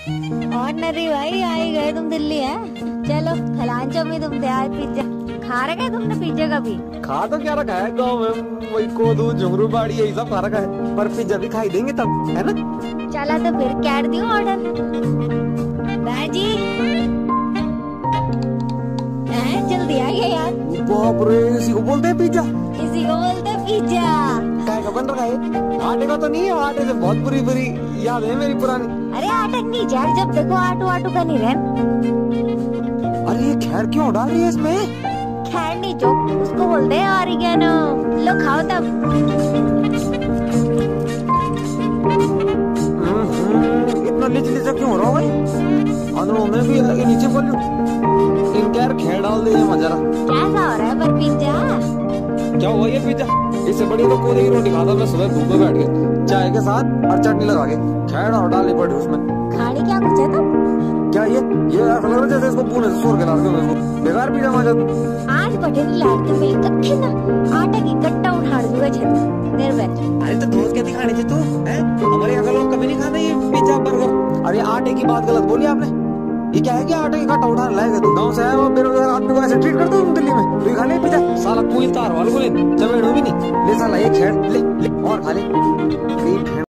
और नरी भाई आई गए तुम दिल्ली है। चलो खलांचो में तुम तैयार पिज्जा खा रखे है तुमने पिज्जा कभी? खा तो क्या रखा है गाँव में, वही कोदू झुंगरू बाड़ी यही सब खा रखा है, पर पिज्जा भी खाई देंगे तब, है ना? चला तो फिर कैट दियो ऑर्डर। बाजी जल्दी आइए यार। बाप रे, इसी को बोलते हैं पिज्जा? इसी को बोलते हैं पिज्जा। क्या का बन रखा है? आटे का तो नहीं है, आटे से बहुत बुरी बुरी याद है मेरी पुरानी। अरे आटा नहीं यार, जब देखो आटू आटू का नहीं रहन। अरे ये खैर क्यों डाल रही है इसमें? खैर नहीं जो उसको बोलते हैं ऑरिगेनो। लो खाओ तब। इतना लिच लिचा क्यों हो रहा भाई? अंदरों में भी आगे नीचे बोल इनके यार खैर डाल दे मजा। कैसा हो रहा है पर पिज्जा? क्या हुआ ये पिज्जा? इससे बढ़िया तो कोदे की रोटी खाता मैं सुबह धूप में बैठ के चाय के साथ और चटनी लगा के। खैर और डालनी पड़ी उसमें। खाने क्या कुछ है तब? क्या ये ऐसा लग रहा है जैसे इसको पुणे से सोर के लाते हो इसको। बेकार पिज्जा मजा। आज बटे लाड़ते मिल कखे ना आटा की गट्टा उठा दूंगा छत देर बैठ। अरे तो रोज क्या दिखाने थे तू? हैं? हमारे यहाँ लोग कभी नहीं खाते ये पिज्जा बर्गर। अरे आटे की बात गलत बोली आपने। ये क्या है कि आटे की गट्टा उठाने लायक तू? गाँव से आया वो बेरोजगार आदमी को ऐसे ट्रीट करते हो तुम दिल्ली में? तू खा ले पिज्जा? साला कोई तार वाले को ले चमेड़ो भी नहीं ले, साला एक छेड़ ले और खा ले।